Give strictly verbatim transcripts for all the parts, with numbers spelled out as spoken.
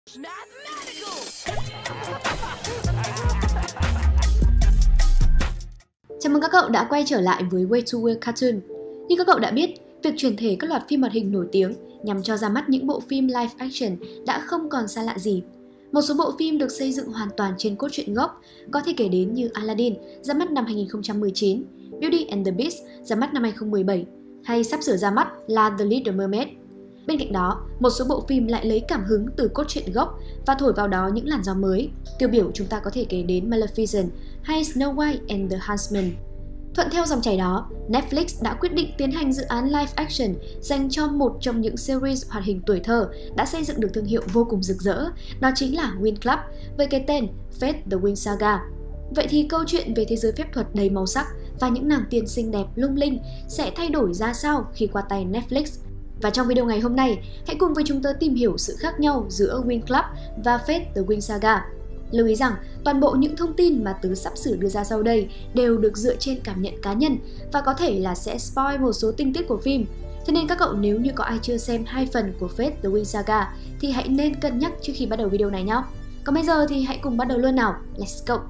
Chào mừng các cậu đã quay trở lại với Way to World Cartoon. Như các cậu đã biết, việc chuyển thể các loạt phim hoạt hình nổi tiếng nhằm cho ra mắt những bộ phim live action đã không còn xa lạ gì. Một số bộ phim được xây dựng hoàn toàn trên cốt truyện gốc, có thể kể đến như Aladdin ra mắt năm hai nghìn không trăm mười chín, Beauty and the Beast ra mắt năm hai nghìn không trăm mười bảy, hay sắp sửa ra mắt là The Little Mermaid. Bên cạnh đó, một số bộ phim lại lấy cảm hứng từ cốt truyện gốc và thổi vào đó những làn gió mới. Tiêu biểu chúng ta có thể kể đến Maleficent hay Snow White and the Huntsman. Thuận theo dòng chảy đó, Netflix đã quyết định tiến hành dự án live action dành cho một trong những series hoạt hình tuổi thơ đã xây dựng được thương hiệu vô cùng rực rỡ, đó chính là Winx Club với cái tên Fate the Winx Saga. Vậy thì câu chuyện về thế giới phép thuật đầy màu sắc và những nàng tiên xinh đẹp lung linh sẽ thay đổi ra sao khi qua tay Netflix? Và trong video ngày hôm nay, hãy cùng với chúng tôi tìm hiểu sự khác nhau giữa Winx Club và Fate the Winx Saga. Lưu ý rằng, toàn bộ những thông tin mà Tứ sắp sửa đưa ra sau đây đều được dựa trên cảm nhận cá nhân và có thể là sẽ spoil một số tình tiết của phim. Thế nên các cậu nếu như có ai chưa xem hai phần của Fate the Winx Saga thì hãy nên cân nhắc trước khi bắt đầu video này nhé. Còn bây giờ thì hãy cùng bắt đầu luôn nào, let's go!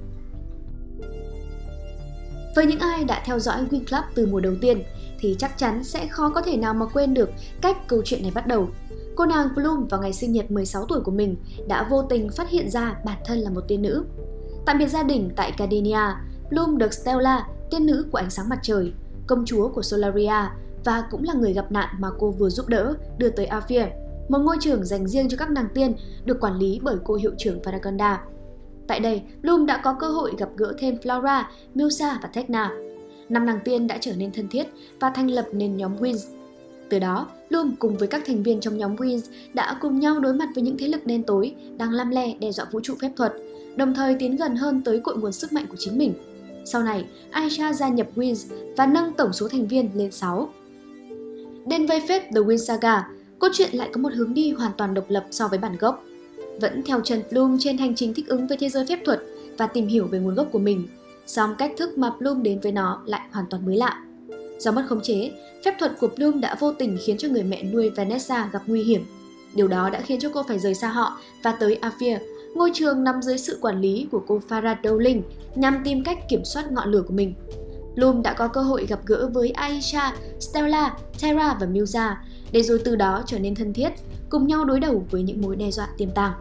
Với những ai đã theo dõi Winx Club từ mùa đầu tiên thì chắc chắn sẽ khó có thể nào mà quên được cách câu chuyện này bắt đầu. Cô nàng Bloom vào ngày sinh nhật mười sáu tuổi của mình đã vô tình phát hiện ra bản thân là một tiên nữ. Tạm biệt gia đình tại Gardenia, Bloom được Stella, tiên nữ của ánh sáng mặt trời, công chúa của Solaria và cũng là người gặp nạn mà cô vừa giúp đỡ, đưa tới Aphir, một ngôi trường dành riêng cho các nàng tiên được quản lý bởi cô hiệu trưởng Faragonda. Tại đây, Bloom đã có cơ hội gặp gỡ thêm Flora, Musa và Tecna. Năm nàng tiên đã trở nên thân thiết và thành lập nên nhóm Winx. Từ đó, Bloom cùng với các thành viên trong nhóm Winx đã cùng nhau đối mặt với những thế lực đen tối đang lăm le đe dọa vũ trụ phép thuật, đồng thời tiến gần hơn tới cội nguồn sức mạnh của chính mình. Sau này, Aisha gia nhập Winx và nâng tổng số thành viên lên sáu. Đến với Fate the Winx Saga, cốt truyện lại có một hướng đi hoàn toàn độc lập so với bản gốc. Vẫn theo chân Bloom trên hành trình thích ứng với thế giới phép thuật và tìm hiểu về nguồn gốc của mình, song cách thức mà Bloom đến với nó lại hoàn toàn mới lạ. Do mất khống chế, phép thuật của Bloom đã vô tình khiến cho người mẹ nuôi Vanessa gặp nguy hiểm. Điều đó đã khiến cho cô phải rời xa họ và tới Aphir, ngôi trường nằm dưới sự quản lý của cô Farah Dowling, nhằm tìm cách kiểm soát ngọn lửa của mình. Bloom đã có cơ hội gặp gỡ với Aisha, Stella, Terra và Musa, để rồi từ đó trở nên thân thiết, cùng nhau đối đầu với những mối đe dọa tiềm tàng.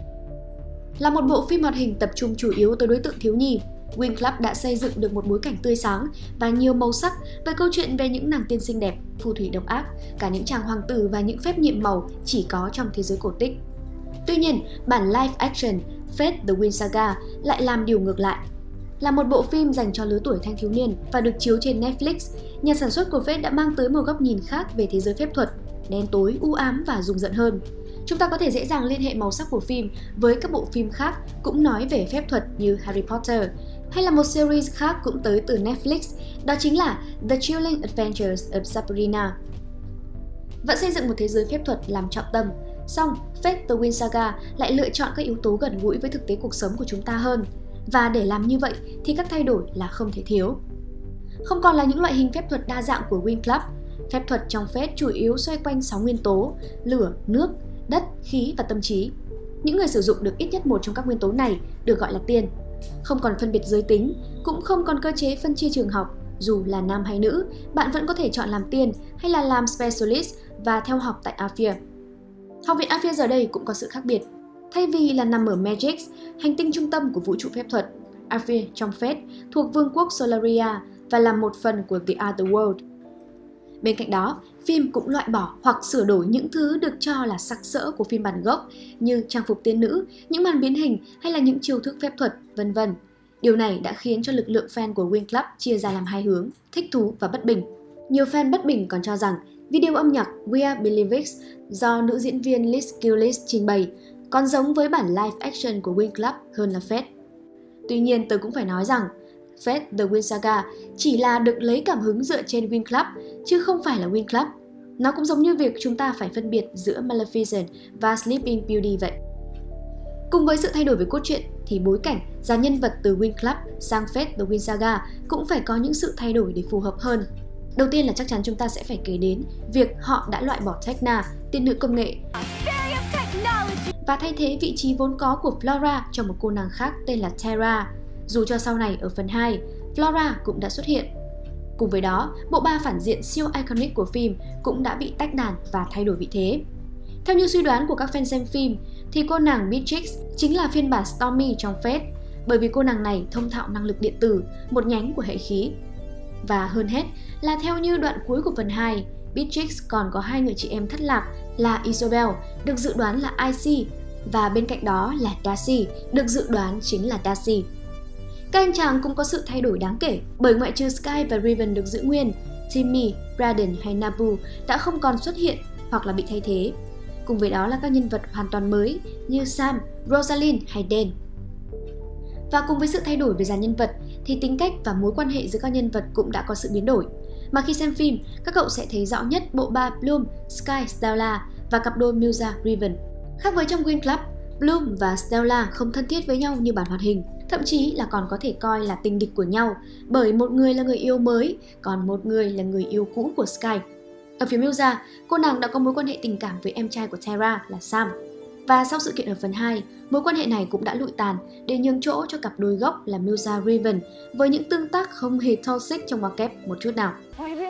Là một bộ phim hoạt hình tập trung chủ yếu tới đối tượng thiếu nhi, Winx Club đã xây dựng được một bối cảnh tươi sáng và nhiều màu sắc với câu chuyện về những nàng tiên xinh đẹp, phù thủy độc ác, cả những chàng hoàng tử và những phép nhiệm màu chỉ có trong thế giới cổ tích. Tuy nhiên, bản live action Fate the Winx Saga lại làm điều ngược lại. Là một bộ phim dành cho lứa tuổi thanh thiếu niên và được chiếu trên Netflix, nhà sản xuất của Fate đã mang tới một góc nhìn khác về thế giới phép thuật, đen tối, u ám và rùng rợn hơn. Chúng ta có thể dễ dàng liên hệ màu sắc của phim với các bộ phim khác cũng nói về phép thuật như Harry Potter, hay là một series khác cũng tới từ Netflix, đó chính là The Chilling Adventures of Sabrina. Vẫn xây dựng một thế giới phép thuật làm trọng tâm, song Fate the Winx Saga lại lựa chọn các yếu tố gần gũi với thực tế cuộc sống của chúng ta hơn. Và để làm như vậy thì các thay đổi là không thể thiếu. Không còn là những loại hình phép thuật đa dạng của Winx Club, phép thuật trong Fate chủ yếu xoay quanh sáu nguyên tố: lửa, nước, đất, khí và tâm trí. Những người sử dụng được ít nhất một trong các nguyên tố này được gọi là tiên. Không còn phân biệt giới tính, cũng không còn cơ chế phân chia trường học, dù là nam hay nữ, bạn vẫn có thể chọn làm tiên hay là làm specialist và theo học tại Aphir. Học viện Aphir giờ đây cũng có sự khác biệt. Thay vì là nằm ở Magix, hành tinh trung tâm của vũ trụ phép thuật, Aphir trong Fate thuộc vương quốc Solaria và là một phần của The Other World. Bên cạnh đó, phim cũng loại bỏ hoặc sửa đổi những thứ được cho là sặc sỡ của phiên bản gốc như trang phục tiên nữ, những màn biến hình hay là những chiêu thức phép thuật, vân vân. Điều này đã khiến cho lực lượng fan của Winx Club chia ra làm hai hướng, thích thú và bất bình. Nhiều fan bất bình còn cho rằng video âm nhạc We Are Believers do nữ diễn viên Liz Gillis trình bày còn giống với bản live action của Winx Club hơn là Fate. Tuy nhiên, tôi cũng phải nói rằng Fate the Winx Saga chỉ là được lấy cảm hứng dựa trên Winx Club, chứ không phải là Winx Club. Nó cũng giống như việc chúng ta phải phân biệt giữa Maleficent và Sleeping Beauty vậy. Cùng với sự thay đổi về cốt truyện thì bối cảnh, dàn nhân vật từ Winx Club sang Fate the Winx Saga cũng phải có những sự thay đổi để phù hợp hơn. Đầu tiên là chắc chắn chúng ta sẽ phải kể đến việc họ đã loại bỏ Tecna, tiên nữ công nghệ. và thay thế vị trí vốn có của Flora cho một cô nàng khác tên là Terra, dù cho sau này ở phần hai, Flora cũng đã xuất hiện. Cùng với đó, bộ ba phản diện siêu iconic của phim cũng đã bị tách đàn và thay đổi vị thế. Theo như suy đoán của các fan xem phim, thì cô nàng Beatrix chính là phiên bản Stormy trong Fate, bởi vì cô nàng này thông thạo năng lực điện tử, một nhánh của hệ khí. Và hơn hết là theo như đoạn cuối của phần hai, Beatrix còn có hai người chị em thất lạc là Isobel, được dự đoán là Icy, và bên cạnh đó là Darcy, được dự đoán chính là Darcy. Các anh chàng cũng có sự thay đổi đáng kể, bởi ngoại trừ Sky và Raven được giữ nguyên, Timmy, Braden hay Nabu đã không còn xuất hiện hoặc là bị thay thế. Cùng với đó là các nhân vật hoàn toàn mới như Sam, Rosalind hay Dan. Và cùng với sự thay đổi về dàn nhân vật thì tính cách và mối quan hệ giữa các nhân vật cũng đã có sự biến đổi. Mà khi xem phim, các cậu sẽ thấy rõ nhất bộ ba Bloom, Sky, Stella và cặp đôi Musa, Raven. Khác với trong Winx Club, Bloom và Stella không thân thiết với nhau như bản hoạt hình, thậm chí là còn có thể coi là tình địch của nhau, bởi một người là người yêu mới, còn một người là người yêu cũ của Sky. Ở phía Musa, cô nàng đã có mối quan hệ tình cảm với em trai của Terra là Sam. Và sau sự kiện ở phần hai, mối quan hệ này cũng đã lụi tàn để nhường chỗ cho cặp đôi gốc là Musa Raven với những tương tác không hề toxic trong ngoặc kép một chút nào.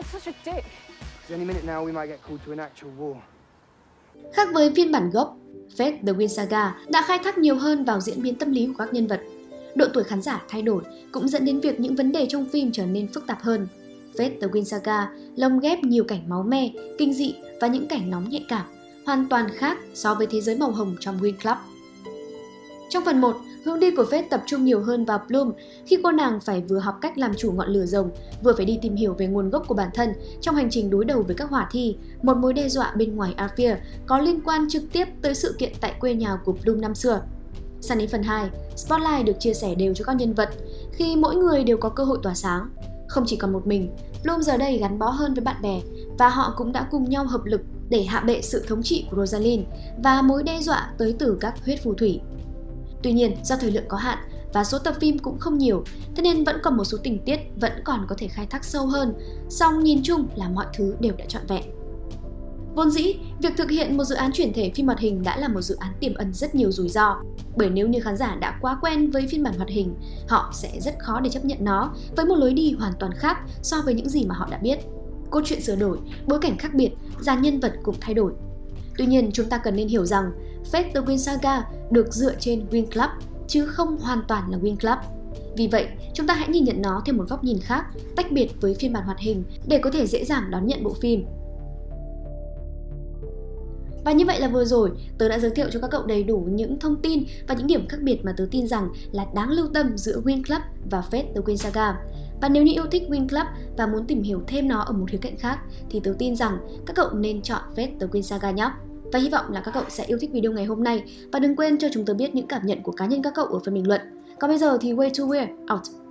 Khác với phiên bản gốc, Fate The Winx Saga đã khai thác nhiều hơn vào diễn biến tâm lý của các nhân vật. Độ tuổi khán giả thay đổi cũng dẫn đến việc những vấn đề trong phim trở nên phức tạp hơn. Fate The Winx Saga lồng ghép nhiều cảnh máu me, kinh dị và những cảnh nóng nhạy cảm, hoàn toàn khác so với thế giới màu hồng trong Winx Club. Trong phần một, hướng đi của Fate tập trung nhiều hơn vào Bloom khi cô nàng phải vừa học cách làm chủ ngọn lửa rồng, vừa phải đi tìm hiểu về nguồn gốc của bản thân trong hành trình đối đầu với các hỏa thi, một mối đe dọa bên ngoài Athia có liên quan trực tiếp tới sự kiện tại quê nhà của Bloom năm xưa. Sang đến phần hai, Spotlight được chia sẻ đều cho các nhân vật khi mỗi người đều có cơ hội tỏa sáng. Không chỉ còn một mình, Bloom giờ đây gắn bó hơn với bạn bè và họ cũng đã cùng nhau hợp lực để hạ bệ sự thống trị của Rosalind và mối đe dọa tới từ các huyết phù thủy. Tuy nhiên, do thời lượng có hạn và số tập phim cũng không nhiều, thế nên vẫn còn một số tình tiết vẫn còn có thể khai thác sâu hơn, song nhìn chung là mọi thứ đều đã trọn vẹn. Vốn dĩ, việc thực hiện một dự án chuyển thể phim hoạt hình đã là một dự án tiềm ẩn rất nhiều rủi ro, bởi nếu như khán giả đã quá quen với phiên bản hoạt hình, họ sẽ rất khó để chấp nhận nó với một lối đi hoàn toàn khác so với những gì mà họ đã biết. Câu chuyện sửa đổi, bối cảnh khác biệt, dàn nhân vật cũng thay đổi. Tuy nhiên, chúng ta cần nên hiểu rằng Fate The Winx Saga được dựa trên Winx Club, chứ không hoàn toàn là Winx Club. Vì vậy, chúng ta hãy nhìn nhận nó theo một góc nhìn khác, tách biệt với phiên bản hoạt hình để có thể dễ dàng đón nhận bộ phim. Và như vậy là vừa rồi, tớ đã giới thiệu cho các cậu đầy đủ những thông tin và những điểm khác biệt mà tớ tin rằng là đáng lưu tâm giữa Winx Club và Fate The Winx Saga. Và nếu như yêu thích Winx Club và muốn tìm hiểu thêm nó ở một khía cạnh khác thì tớ tin rằng các cậu nên chọn Fate The Winx Saga nhé. Và hy vọng là các cậu sẽ yêu thích video ngày hôm nay và đừng quên cho chúng tớ biết những cảm nhận của cá nhân các cậu ở phần bình luận. Còn bây giờ thì Way to Weird out!